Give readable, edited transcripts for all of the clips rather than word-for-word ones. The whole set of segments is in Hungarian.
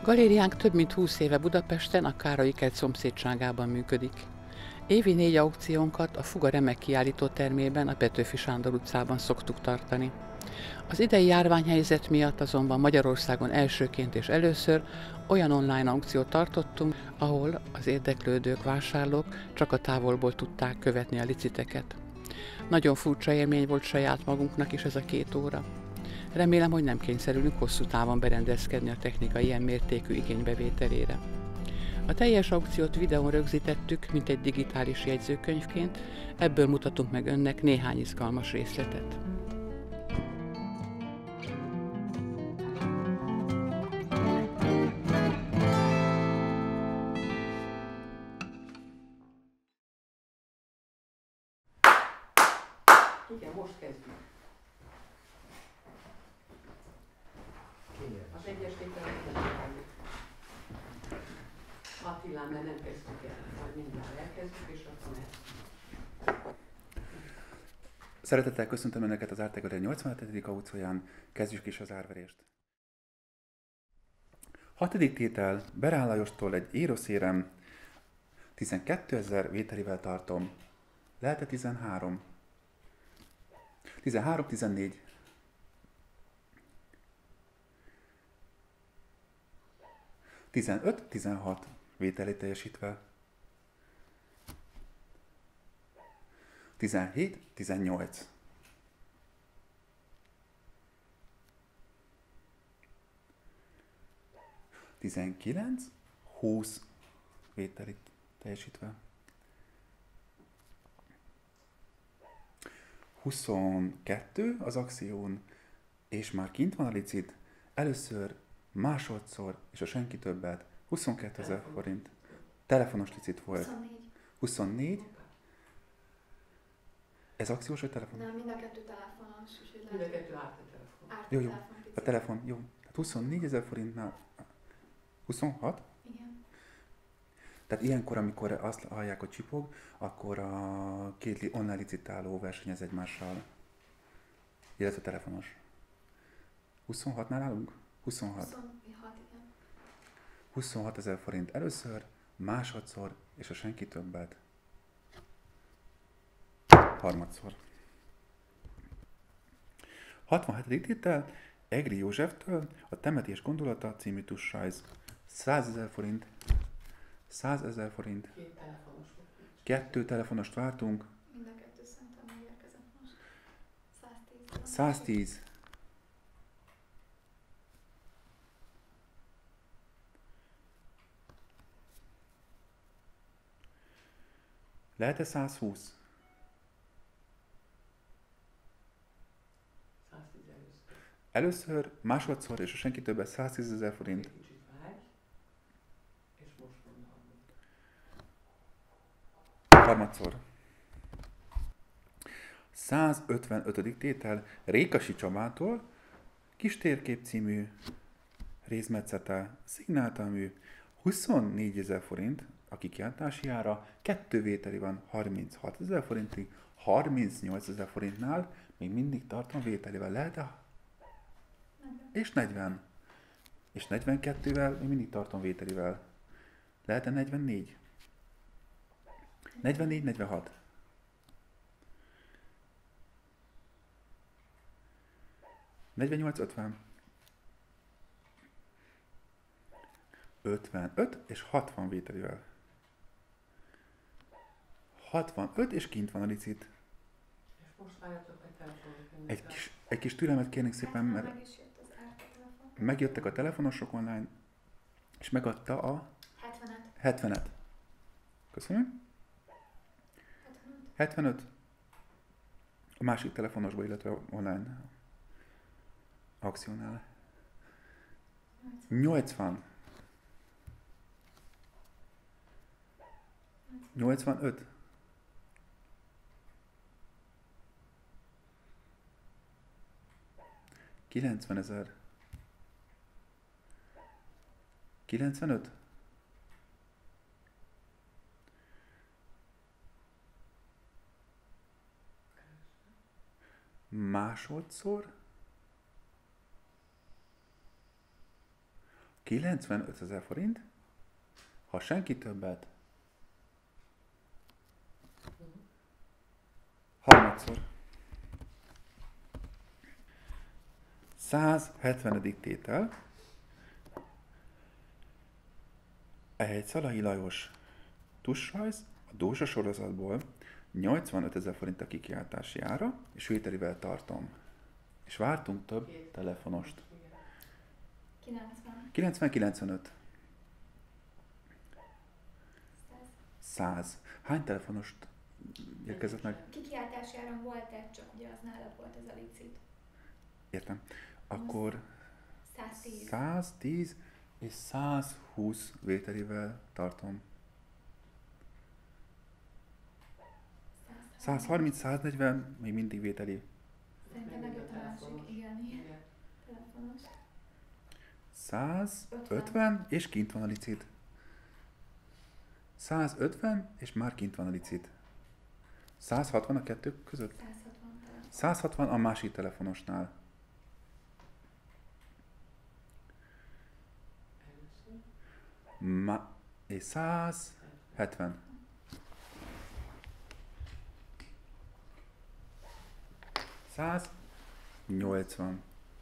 Galériánk több mint 20 éve Budapesten, a Károlyi kert szomszédságában működik. Évi 4 aukciónkat a Fuga remek kiállító termében, a Petőfi Sándor utcában szoktuk tartani. Az idei járványhelyzet miatt azonban Magyarországon elsőként és először olyan online aukciót tartottunk, ahol az érdeklődők, vásárlók csak a távolból tudták követni a liciteket. Nagyon furcsa élmény volt saját magunknak is ez a 2 óra. Remélem, hogy nem kényszerülünk hosszú távon berendezkedni a technika ilyen mértékű igénybevételére. A teljes aukciót videón rögzítettük, mint egy digitális jegyzőkönyvként, ebből mutatunk meg önnek néhány izgalmas részletet. Igen, most kezdjük. Az egyes tételeket nem kezdjük. Attilán, mert nem kezdjük el, majd mindjárt elkezdjük, és akkor mehet. Szeretettel köszöntöm Önöket az Arte Galéria 87. aukcióján, kezdjük is az árverést. 6. tétel, Berán Lajostól egy éroszérem, 12 000 vételivel tartom. Lehet-e 13? 13, 14. 15, 16 vételét teljesítve. 17, 18. 19, 20 vételit teljesítve. 22 az akción, és már kint van a licit. Először, másodszor, és a senki többet, 22 000 forint. Telefonos licit volt. 24. Ez akciós vagy telefon? Nem, mind a kettő telefonos. Mind a kettő árt a telefon. Jó. A telefon, jó. Tehát 24 000 forintnál. 26? Igen. Tehát ilyenkor, amikor azt hallják, hogy csipog, akkor a két online licitáló versenyez egymással. Illetve telefonos. 26-nál állunk? 26. 26, igen. 26 000 forint először, másodszor, és a senki többet. Harmadszor. 67. tétel, Egri Józseftől a Temetés gondolata című tussajz. 100 000 forint. 100 000 forint. 2 telefonos volt. 2 telefonost vártunk. Mind a kettő szerintem megérkezett most. 110. 110. Lehet-e 120? 110 először. Először, másodszor, és a senki többet 110 000 forint. Egy kicsit várj, és most mondom. Harmadszor. 155. tétel, Rékasi Csabától, Kis térkép című részmetszete, szignáltalmű, 24 000 forint a kikiáltási ára, 2 vételi van 36 000 forintig, 38 000 forintnál még mindig tartom vételivel. Lehet-e? És 40. És 42-vel még mindig tartom vételivel. Lehet-e 44? 44, 46. 48, 50. 55 és 60 vételivel. 65 és kint van a licit. És most várjatok egy telefonot. Egy kis türelmet kérnék szépen, mert Meg is jött az Arte telefon. megjöttek a telefonosok online, és megadta a 70-et. 70-et. Köszönöm. 75. 75. A másik telefonosba, illetve online akciónál. 80. 85. 90 000. 95. Másodszor 95 000 forint. Ha senki többet, harmadszor. 170. tétel. Egy Szalai Lajos tussrajz a Dózsa sorozatból 85 000 forint a kikiáltási ára, és vételivel tartom. És vártunk több telefonost. 90. 90-95. 100. 100. Hány telefonost érkezett meg? Kikiáltási áron volt egy, csak ugye az nálad volt ez a licit. Értem. Akkor 110. 110 és 120 vételével tartom. 130, 140 még mindig vételi. Szerintem megjött a másik, igen. Telefonos. 150 és kint van a licit. 150 és már kint van a licit. 160 a kettő között? 160 telefon. 160 a másik telefonosnál. És 170. 180.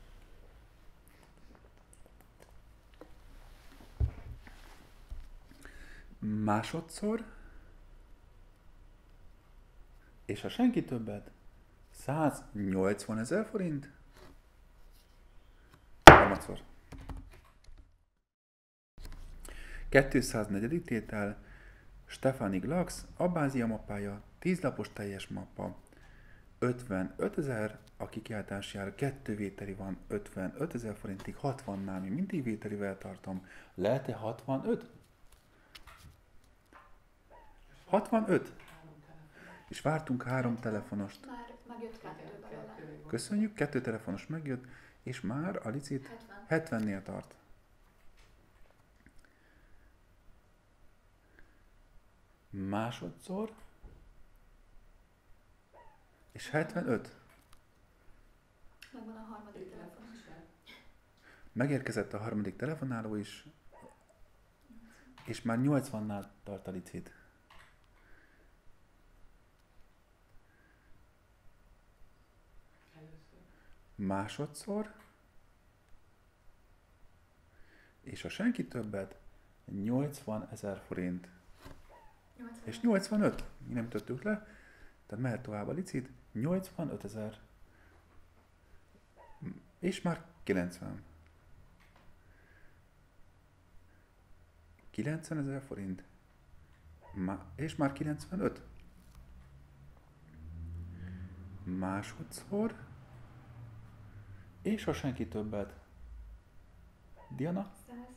Másodszor, és ha senki többet, 180 000 forint. Harmadszor. 204. tétel, Stefani Glax, Abbázia mappája, 10 lapos teljes mappa, 55 000, a kikiáltási ára 2 vételi van, 55 000 forintig, 60-nál még mindig vételivel tartom. Lehet-e 65? 65? És vártunk 3 telefonost. Már megjött 2 belőle. Köszönjük, 2 telefonos megjött, és már a licit 70. 70-nél tart. Másodszor, és 75. Megvan a harmadik telefonos. Megérkezett a harmadik telefonáló is, és már 80-nál tart a licit. Másodszor, és ha senki többet, 80 000 forint. 80. És 85, mi nem töttük le, tehát mehet tovább a licit, 85 000. És már 90. 90 000 forint. És már 95. Másodszor. És ha senki többet. Diana?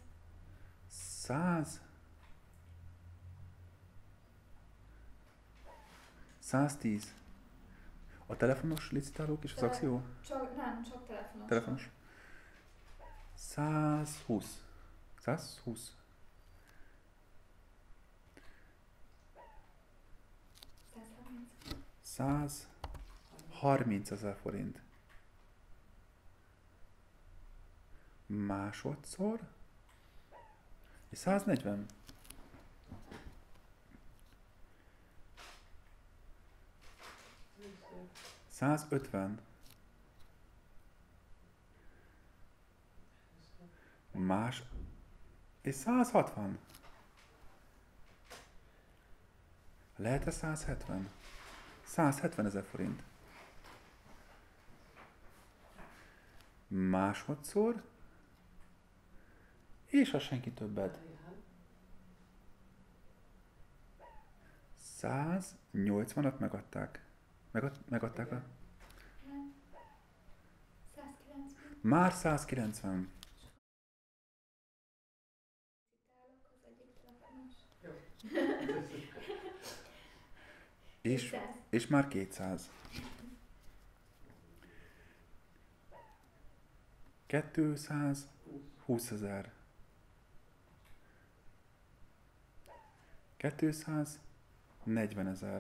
100. 100. 110. A telefonos licitálók és az akció? Nem, csak telefonos. Telefonos. 120. 120. 130. 130 000 forint. Másodszor. És 140. $150. Más. És 160. Lehet-e 170? 170 000 forint. Másodszor. És ha senki többet. 180-at megadták. Megadták a... Nem. 190. Már 190. Az egyik telefonos. És, 200. és már 200. 220 000. 240 000.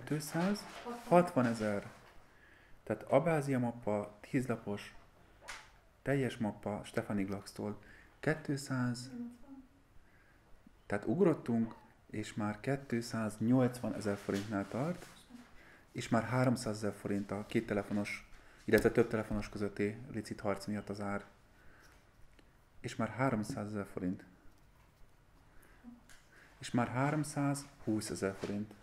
260 000. Tehát Abbázia mappa 10 lapos teljes mappa Stephanie Glaxtól 200, 80. tehát ugrottunk, és már 280 000 forintnál tart, és már 300 000 forint a két telefonos, illetve több telefonos közötti licit harc miatt az ár. És már 300 000 forint. És már 320 000 forint.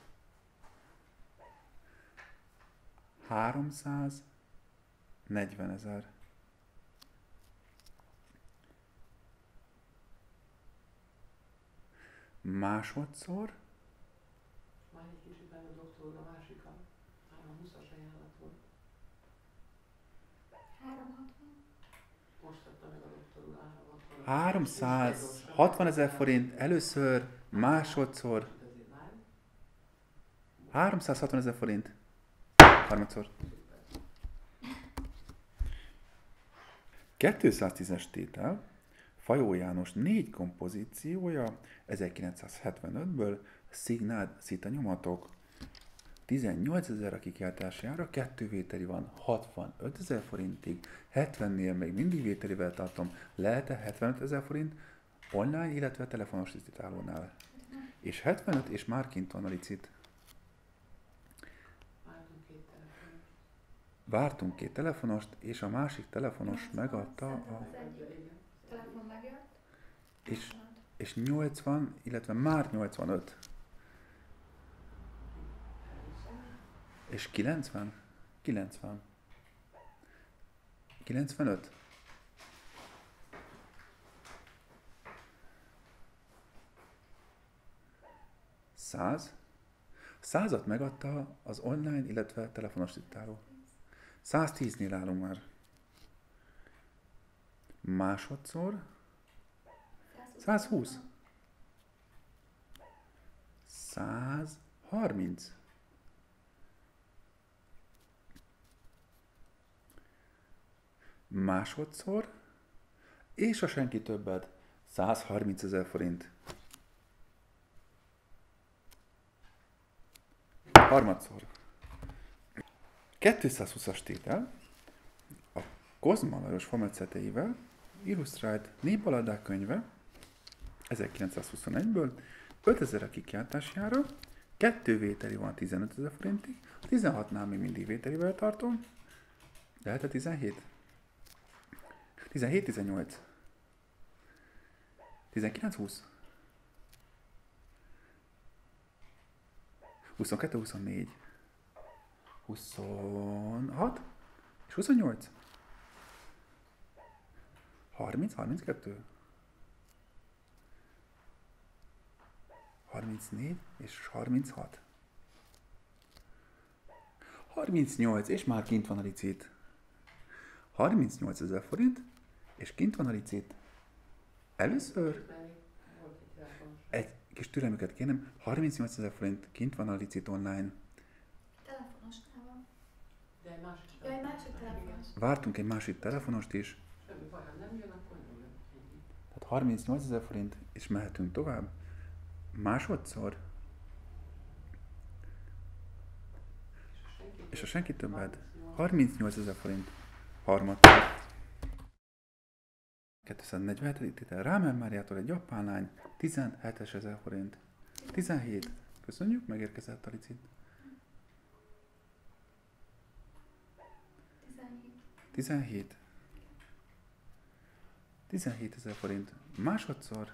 340 000. Másodszor Már egy kicsit meg a doktor úr, a másik a 320-as ajánlat volt. 360. Most adta meg a doktor úr 360. 360 000 forint először, másodszor 360 000 forint, harmadszor 210-es tétel, Fajó János 4 kompozíciója 1975-ből, szignált szita nyomatok, 18 000 a kikiáltási ára, 2 vételi van 65 000 forintig, 70-nél még mindig vételivel tartom, lehet-e 75 000 forint online, illetve telefonos licitálónál. És 75, és már kint van a licit. Vártunk két telefonost, és a másik telefonos megadta a... Az egyik telefon megjött. És 80, illetve már 85. És 90? 90. 95? Száz? 100-at megadta az online, illetve telefonos licitáló. 110-nél állunk már. Másodszor 120. 130. Másodszor, és a senki többet, 130 000 forint. Harmadszor. 220-as tétel, a Kozma Lajos formacetteivel, illusztrált népbaladák könyve, 1921-ből, 5000 a kikiáltási ára, 2 vételi van 15 000 forintig, a 16-nál még mindig vételivel tartom, lehet a 17? 17-18. 19-20. 22-24. 26 és 28. 30-32. 34 és 36. 38, és már kint van a licit. 38 000 forint, és kint van a licit. Először egy kis türelmüket kérem, 38 000 forint, kint van a licit online. Telefonosnál van. De egy másik Ja, egy másik telefonos. Vártunk egy másik telefonost is, Semmi baj, ha nem jön, akkor nem jön. tehát 38 000 forint, és mehetünk tovább. Másodszor, és a senki többet, 38 000 forint, harmadszor. 247. tétel, Rámer Máriától egy japánlány, 17 000 forint. 17. Köszönjük, megérkezett a licit. 17. 17 000 forint. Másodszor.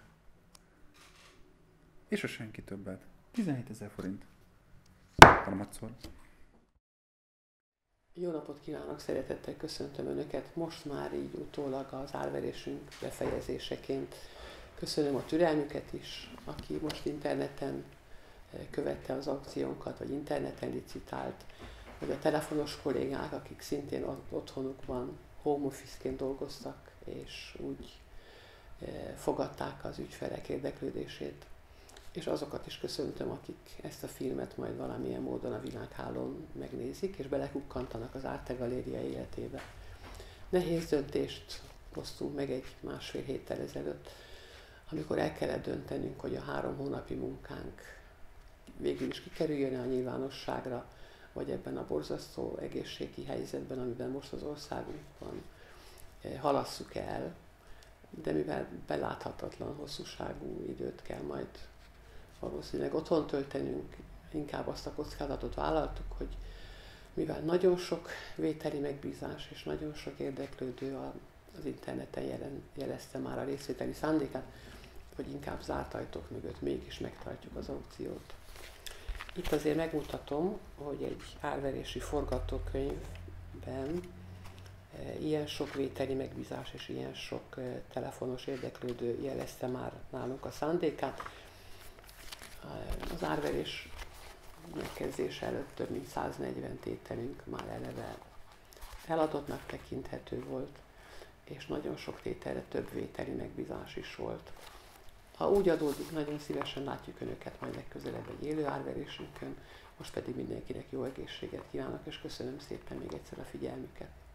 És a senki többet. 17 000 forint. Harmadszor. Jó napot kívánok, szeretettel köszöntöm Önöket. Most már így utólag az árverésünk befejezéseként köszönöm a türelmüket is, aki most interneten követte az aukciónkat, vagy interneten licitált, vagy a telefonos kollégák, akik szintén otthonukban home office-ként dolgoztak, és úgy fogadták az ügyfelek érdeklődését. És azokat is köszöntöm, akik ezt a filmet majd valamilyen módon a világhálón megnézik, és belekukkantanak az Arte Galéria életébe. Nehéz döntést hoztunk meg egy másfél héttel ezelőtt, amikor el kellett döntenünk, hogy a 3 hónapi munkánk végül is kikerüljön a nyilvánosságra, vagy ebben a borzasztó egészségi helyzetben, amiben most az országunk van, halasszuk el, de mivel beláthatatlan hosszúságú időt kell majd valószínűleg otthon töltenünk, inkább azt a kockázatot vállaltuk, hogy mivel nagyon sok vételi megbízás és nagyon sok érdeklődő az interneten jelezte már a részvételi szándékát, hogy inkább zárt ajtók mögött mégis megtartjuk az aukciót. Itt azért megmutatom, hogy egy árverési forgatókönyvben ilyen sok vételi megbízás és ilyen sok telefonos érdeklődő jelezte már nálunk a szándékát. Az árverés megkezdése előtt több mint 140 tételünk már eleve eladottnak tekinthető volt, és nagyon sok tételre több vételi megbízás is volt. Ha úgy adódik, nagyon szívesen látjuk Önöket majd legközelebb egy élő árverésünkön, most pedig mindenkinek jó egészséget kívánok, és köszönöm szépen még egyszer a figyelmüket.